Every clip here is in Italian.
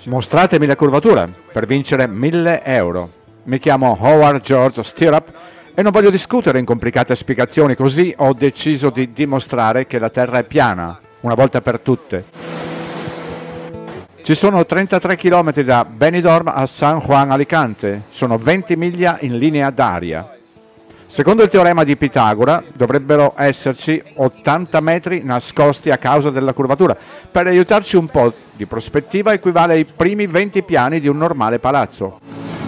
Mostratemi la curvatura per vincere 1.000 euro. Mi chiamo Howard George Stirrup e non voglio discutere in complicate spiegazioni, così ho deciso di dimostrare che la Terra è piana, una volta per tutte. Ci sono 33 km da Benidorm a San Juan Alicante, sono 20 miglia in linea d'aria. Secondo il teorema di Pitagora dovrebbero esserci 80 metri nascosti a causa della curvatura. Per aiutarci un po' di prospettiva equivale ai primi 20 piani di un normale palazzo.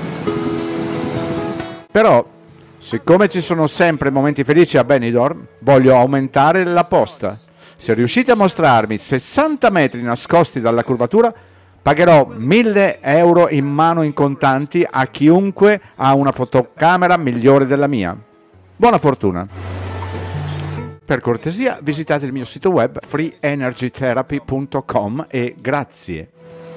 Però, siccome ci sono sempre momenti felici a Benidorm, voglio aumentare la posta. Se riuscite a mostrarmi 60 metri nascosti dalla curvatura, pagherò 1.000 euro in mano in contanti a chiunque ha una fotocamera migliore della mia. Buona fortuna! Per cortesia visitate il mio sito web freeenergytherapy.com e grazie!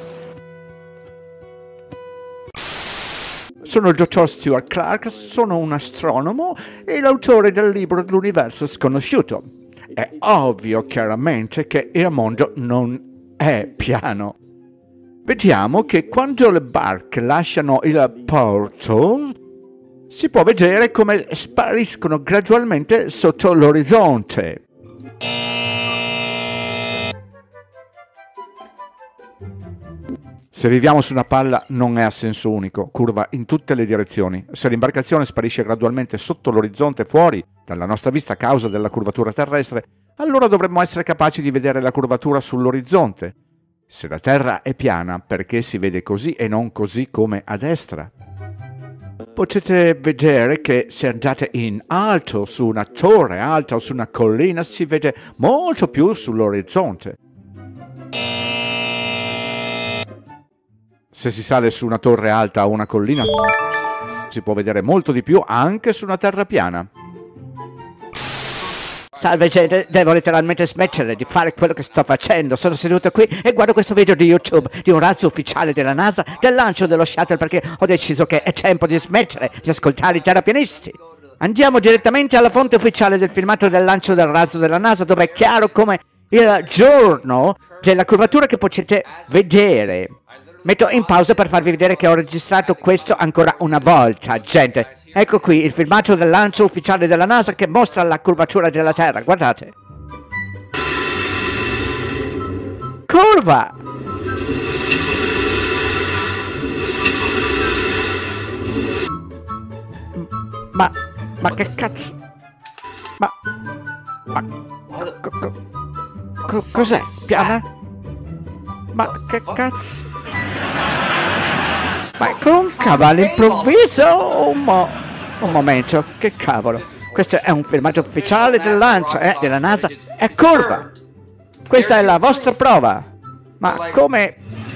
Sono il dottor Stuart Clark, sono un astronomo e l'autore del libro dell'universo sconosciuto. È ovvio chiaramente che il mondo non è piano. Vediamo che quando le barche lasciano il porto si può vedere come spariscono gradualmente sotto l'orizzonte. Se viviamo su una palla non è a senso unico, curva in tutte le direzioni. Se l'imbarcazione sparisce gradualmente sotto l'orizzonte fuori dalla nostra vista a causa della curvatura terrestre, allora dovremmo essere capaci di vedere la curvatura sull'orizzonte. Se la Terra è piana, perché si vede così e non così come a destra? Potete vedere che se andate in alto su una torre alta o su una collina si vede molto più sull'orizzonte. Se si sale su una torre alta o una collina si può vedere molto di più anche su una terra piana. Salve gente, devo letteralmente smettere di fare quello che sto facendo. Sono seduto qui e guardo questo video di YouTube di un razzo ufficiale della NASA del lancio dello shuttle perché ho deciso che è tempo di smettere di ascoltare i terrapianisti. Andiamo direttamente alla fonte ufficiale del filmato del lancio del razzo della NASA, dove è chiaro come il giorno della curvatura che potete vedere. Metto in pausa per farvi vedere che ho registrato questo ancora una volta, gente. Ecco qui il filmato del lancio ufficiale della NASA che mostra la curvatura della Terra, guardate. Curva! Ma che cazzo? Cos'è? Piana? Ma che cazzo? Ma concava all'improvviso? Un momento, che cavolo? Questo è un filmato ufficiale del lancio, della NASA. È curva! Questa è la vostra prova. Ma come?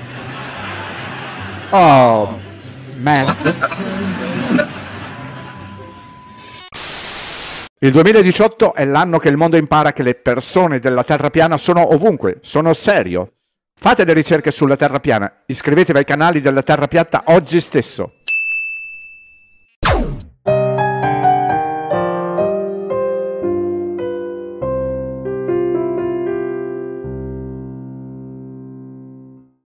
Oh, merda. Il 2018 è l'anno che il mondo impara che le persone della Terra piana sono ovunque, sono serio. Fate le ricerche sulla Terra piana, iscrivetevi ai canali della Terra piatta oggi stesso.